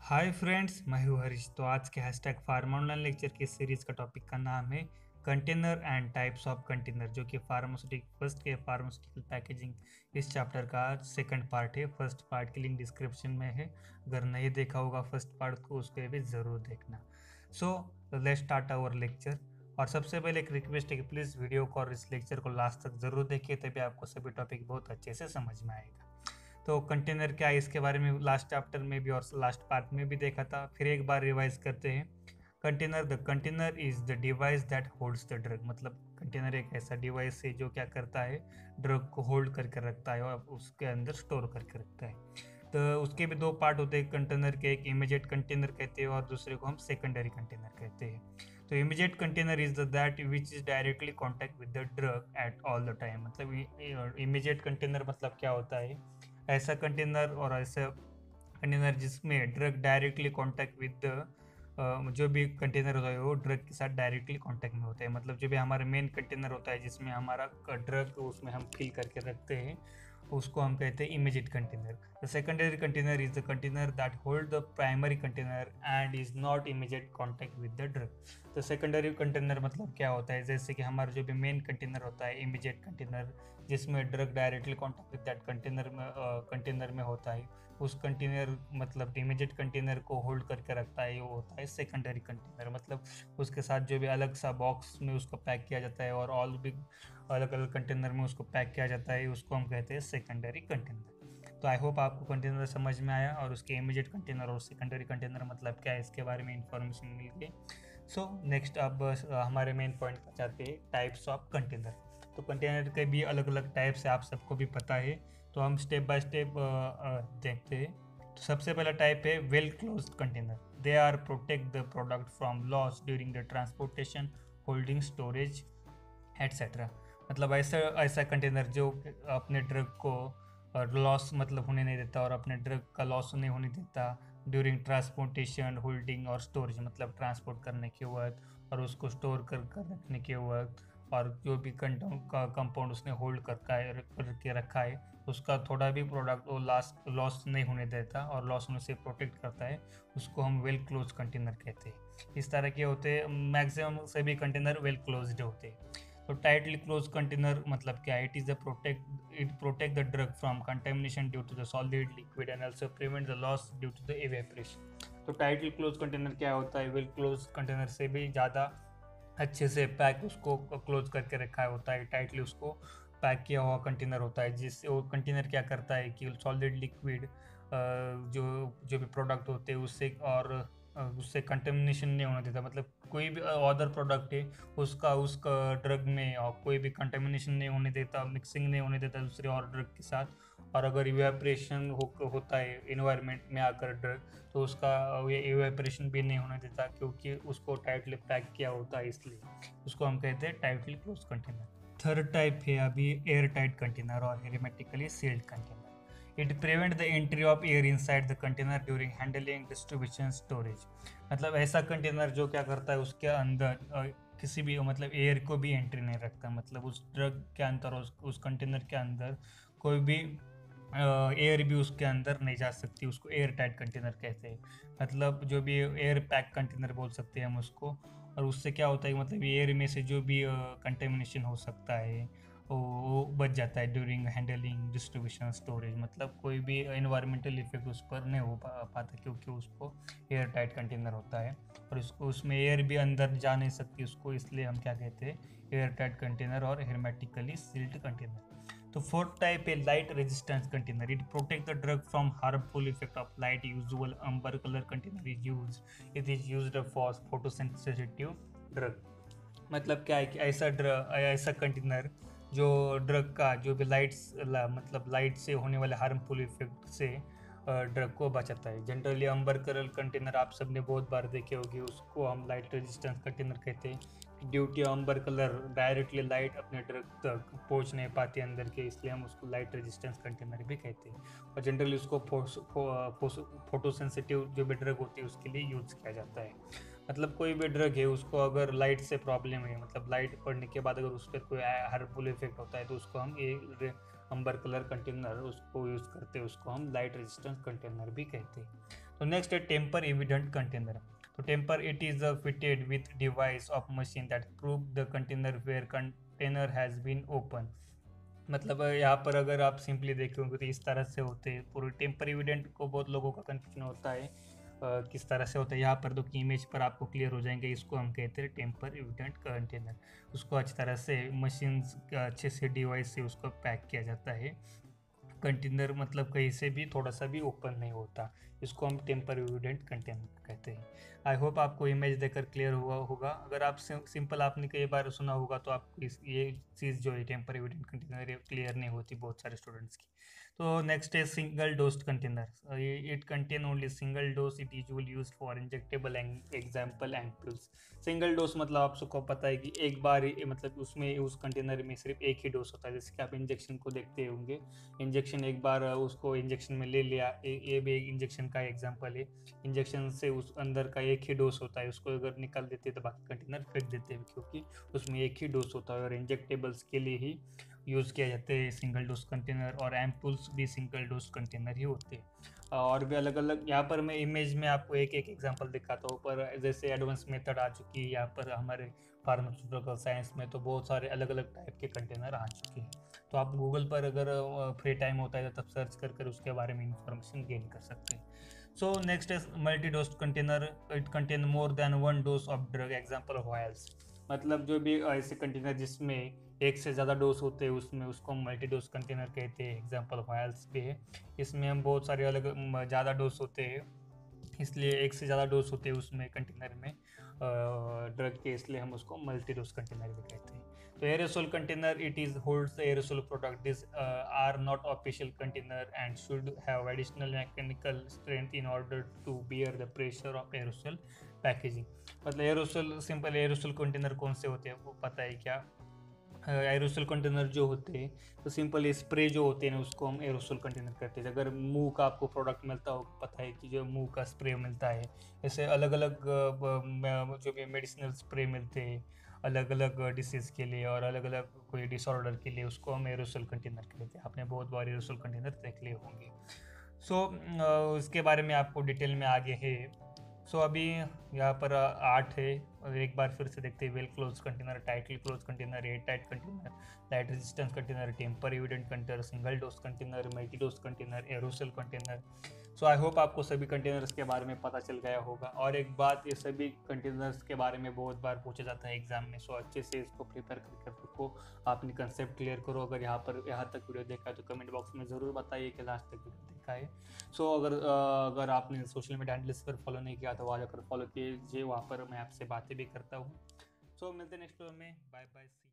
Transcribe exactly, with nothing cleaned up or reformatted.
Hi friends, मैं हूँ हरीश। तो आज के हैशटैग फार्मा ऑनलाइन लेक्चर की सीरीज का टॉपिक का नाम है container and types of container, जो कि फार्मास्यूटिकल फर्स्ट के फार्मास्यूटिकल पैकेजिंग इस चैप्टर का सेकंड पार्ट है। फर्स्ट पार्ट की लिंक डिस्क्रिप्शन में है, अगर नहीं देखा होगा फर्स्ट पार्ट को उसके भी ज़रूर देखना। So let's start our lecture. और सबसे पहले एक रिक्वेस्ट है कि प्लीज़ वीडियो को और इस लेक्चर को लास्ट तक ज़रूर देखिए, तभी आपको सभी टॉपिक बहुत अच्छे से समझ में आएगा। तो कंटेनर क्या है इसके बारे में लास्ट चैप्टर में भी और लास्ट पार्ट में भी देखा था, फिर एक बार रिवाइज करते हैं। Container the container is the device that holds the drug. मतलब कंटेनर एक ऐसा डिवाइस है जो क्या करता है, ड्रग को होल्ड करके रखता है और उसके अंदर स्टोर करके रखता है। तो उसके भी दो पार्ट होते हैं कंटेनर के, एक इमीडिएट कंटेनर कहते हैं और दूसरे को हम सेकेंडरी कंटेनर कहते हैं। तो immediate container is the that which is directly contact with the drug at all the time. मतलब इमीडिएट कंटेनर मतलब क्या होता है, ऐसा कंटेनर और ऐसा कंटेनर जिसमें ड्रग डायरेक्टली कांटेक्ट विद जो भी कंटेनर होता है वो ड्रग के साथ डायरेक्टली कांटेक्ट में होता है। मतलब जो भी हमारा मेन कंटेनर होता है जिसमें हमारा ड्रग उसमें हम फिल करके रखते हैं, उसको हम कहते हैं immediate container. The secondary container is the container that hold the primary container and is not immediate contact with the drug. तो सेकेंडरी कंटेनर मतलब क्या होता है, जैसे कि हमारा जो भी मेन कंटेनर होता है इमीडिएट कंटेनर, जिसमें drug directly contact with that container में कंटेनर में होता है, उस कंटेनर मतलब इमीडिएट कंटेनर को होल्ड करके रखता है, वो होता है सेकेंडरी कंटेनर। मतलब उसके साथ जो भी अलग सा बॉक्स में उसको पैक किया जाता है और ऑल भी अलग अलग कंटेनर में उसको पैक किया जाता है, उसको हम कहते हैं सेकेंडरी कंटेनर। तो आई होप आपको कंटेनर समझ में आया और उसके इमीडिएट कंटेनर और सेकेंडरी कंटेनर मतलब क्या है इसके बारे में इंफॉर्मेशन मिल गई। सो नेक्स्ट अब हमारे मेन पॉइंट पर जाते हैं, टाइप्स ऑफ कंटेनर। तो कंटेनर के भी अलग अलग टाइप्स है, आप सबको भी पता है, तो हम स्टेप बाय स्टेप देखते हैं। तो सबसे पहला टाइप है well closed container. They are protect the product from loss during the transportation, holding, storage etcetera. मतलब ऐसा ऐसा कंटेनर जो अपने ड्रग को लॉस मतलब होने नहीं देता और अपने ड्रग का लॉस नहीं होने देता ड्यूरिंग ट्रांसपोर्टेशन, होल्डिंग और स्टोरेज। मतलब ट्रांसपोर्ट करने के वक्त और उसको स्टोर कर कर रखने के वक्त, और जो भी कंपाउंड उसने होल्ड कर करके रखा है उसका थोड़ा भी प्रोडक्ट वो लॉस लॉस नहीं होने देता और लॉस होने से प्रोटेक्ट करता है, उसको हम वेल क्लोज कंटेनर कहते हैं। इस तरह के होते हैं मैक्सिमम सभी कंटेनर वेल क्लोज्ड होते हैं। तो टाइटली क्लोज कंटेनर मतलब क्या है, it is the protect it protect the drug from contamination due to the solid, liquid and also prevent the loss due to the evaporation. तो tightly close container क्या होता है, वेल क्लोज कंटेनर से भी ज़्यादा अच्छे से पैक उसको क्लोज करके रखा होता है, टाइटली उसको पैक किया हुआ कंटेनर होता है, जिससे वो कंटेनर क्या करता है कि सॉलिड, लिक्विड जो जो भी प्रोडक्ट होते हैं उससे और उससे कंटेमिनेशन नहीं होने देता। मतलब कोई भी अदर प्रोडक्ट है उसका उसका ड्रग में और कोई भी कंटेमिनेशन नहीं होने देता, मिक्सिंग नहीं होने देता दूसरे और ड्रग के साथ। और अगर इवेपोरेशन हो, होता है इन्वायरमेंट में आकर ड्रग, तो उसका ये इवेपोरेशन भी नहीं होने देता क्योंकि उसको टाइटली पैक किया होता है, इसलिए उसको हम कहते हैं tightly close container. Third type है अभी एयर टाइट कंटेनर और hermetically sealed container. It prevent the entry of air inside the container during handling, distribution, storage. मतलब ऐसा कंटेनर जो क्या करता है उसके अंदर अ, किसी भी मतलब एयर को भी एंट्री नहीं रखता। मतलब उस ड्रग के अंदर उस, उस कंटेनर के अंदर कोई भी एयर भी उसके अंदर नहीं जा सकती, उसको एयर टाइट कंटेनर कहते हैं। मतलब जो भी एयर पैक कंटेनर बोल सकते हैं हम उसको। और उससे क्या होता है मतलब एयर में से जो भी कंटेमिनेशन हो सकता है वो वो बच जाता है ड्यूरिंग हैंडलिंग, डिस्ट्रीब्यूशन, स्टोरेज। मतलब कोई भी इन्वायरमेंटल इफेक्ट उस पर नहीं हो पा, पाता क्योंकि उसको एयर टाइट कंटेनर होता है और उसको उसमें एयर भी अंदर जा नहीं सकती उसको, इसलिए हम क्या कहते हैं एयर टाइट कंटेनर और हेर्मेटिकली सील्ड कंटेनर। तो फोर्थ टाइप है light resistance container. It protect the drug from harmful effect of light. Usual amber colour container is use it is used for photosensitive drug. मतलब क्या है कि ऐसा drug ऐसा container जो drug का जो भी लाइट्स ला, मतलब लाइट से होने वाले हार्मफुल इफेक्ट से ड्रग को बचाता है। जनरली अम्बर कलर कंटेनर आप सबने बहुत बार देखे होगी, उसको हम लाइट रेजिस्टेंस कंटेनर कहते हैं due to amber colour directly light अपने ड्रग तक पहुंच नहीं पाती अंदर के, इसलिए हम उसको लाइट रेजिस्टेंस कंटेनर भी कहते हैं। और जनरली उसको फोटो सेंसिटिव जो भी ड्रग होती है उसके लिए यूज़ किया जाता है। मतलब कोई भी ड्रग है उसको अगर लाइट से प्रॉब्लम है, मतलब लाइट पड़ने के बाद अगर उस पर कोई हार्मफुल इफेक्ट होता है तो उसको हम ये अम्बर कलर कंटेनर उसको यूज़ करते हैं, उसको हम लाइट रेजिस्टेंस कंटेनर भी कहते हैं। तो नेक्स्ट है टेम्पर एविडेंट कंटेनर। तो tamper it is fitted with device of machine that prove the container where container has been open. मतलब यहाँ पर अगर आप सिंपली देखेंगे तो इस तरह से होते हैं। पूरे टेम्पर एविडेंट को बहुत लोगों का कन्फ्यूजन होता है Uh, किस तरह से होता है। यहाँ पर दो की इमेज पर आपको क्लियर हो जाएंगे। इसको हम कहते हैं टेम्पर एविडेंट कंटेनर। उसको अच्छी तरह से मशीन अच्छे से डिवाइस से उसको पैक किया जाता है। कंटेनर मतलब कहीं से भी थोड़ा सा भी ओपन नहीं होता, इसको हम टेम्पर एविडेंट कंटेनर कहते हैं। आई होप आपको इमेज देखकर क्लियर हुआ होगा। अगर आप सिंपल आपने कई बार सुना होगा तो आपको इस ये चीज़ जो है टेम्पर एविडेंट कंटेनर क्लियर नहीं होती बहुत सारे स्टूडेंट्स की। तो नेक्स्ट है single dose container. It contain only single dose, it usually used for injectable example ampoules. Single dose मतलब आप सबको पता है कि एक बार ही, मतलब उसमें उस कंटेनर में सिर्फ एक ही डोज होता है। जैसे कि आप इंजेक्शन को देखते होंगे, इंजेक्शन एक बार उसको इंजेक्शन में ले लिया, ये भी एक इंजेक्शन का एग्जांपल है। इंजेक्शन से उस अंदर का एक ही डोज होता है, उसको अगर निकाल देते तो बाकी कंटेनर फेंक देते हैं, क्योंकि उसमें एक ही डोज होता है और इंजेक्टेबल्स के लिए ही यूज़ किया जाता है सिंगल डोज कंटेनर। और एम्पूल्स भी सिंगल डोज कंटेनर ही होते हैं। और भी अलग अलग, यहाँ पर मैं इमेज में आपको एक एक एग्जांपल दिखाता हूँ। पर जैसे एडवांस मेथड आ चुकी है यहाँ पर हमारे फार्मास्यूटिकल साइंस में, तो बहुत सारे अलग अलग टाइप के कंटेनर आ चुके हैं। तो आप गूगल पर अगर फ्री टाइम होता है तब सर्च कर कर उसके बारे में इंफॉर्मेशन गेन कर सकते हैं। So next is multi dose container. It contain more than one dose of drug, example vials. मतलब जो भी ऐसे कंटेनर जिसमें एक से ज़्यादा डोज होते हैं उसमें उसको हम मल्टी डोज कंटेनर कहते हैं, एग्जांपल वायल्स भी है। इसमें हम बहुत सारे अलग ज़्यादा डोज होते हैं, इसलिए एक से ज़्यादा डोज होते हैं उसमें कंटेनर में ड्रग के, इसलिए हम उसको मल्टी डोज कंटेनर भी कहते हैं। तो aerosol container, it is holds the aerosol product, this are not official container and should have additional mechanical strength in order to bear the pressure of aerosol packaging. मतलब aerosol, simple aerosol container कौन से होते हैं वो पता है क्या? Aerosol container जो होते हैं तो सिंपल स्प्रे जो होते हैं ना उसको हम एरोसोल कंटेनर कहते हैं। अगर मुंह का आपको प्रोडक्ट मिलता हो, पता है कि जो मुंह का स्प्रे मिलता है, ऐसे अलग अलग जो भी मेडिसिनल स्प्रे मिलते हैं अलग अलग डिसीज़ के लिए और अलग अलग कोई डिसऑर्डर के लिए, उसको हम एरोसोल कंटेनर कहते हैं। आपने बहुत बार एरोसोल कंटेनर देख लिए होंगे। सो so, उसके बारे में आपको डिटेल में आगे है। सो so, अभी यहाँ पर आठ है और एक बार फिर से देखते हैं। Well close container, tightly close container, air tight container, light resistance container, tamper evident container, single dose container, multi dose container, aerosol container. So I hope आपको सभी कंटेनर्स के बारे में पता चल गया होगा। और एक बात, ये सभी कंटेनर्स के बारे में बहुत बार पूछा जाता है एग्जाम में, सो अच्छे से इसको प्रिपेयर करके रखो, अपनी कंसेप्ट क्लियर करो। अगर यहाँ पर यहाँ तक वीडियो देखा है तो कमेंट बॉक्स में ज़रूर बताइए कि लास्ट तक वीडियो देखा है। सो so, अगर अगर आपने सोशल मीडिया हैंडल्स पर फॉलो नहीं किया तो वहाँ जाकर फॉलो कीजिए, वहाँ पर मैं आपसे बातें भी करता हूँ। सो so, मिलते हैं नेक्स्ट वीडियो में। Bye bye.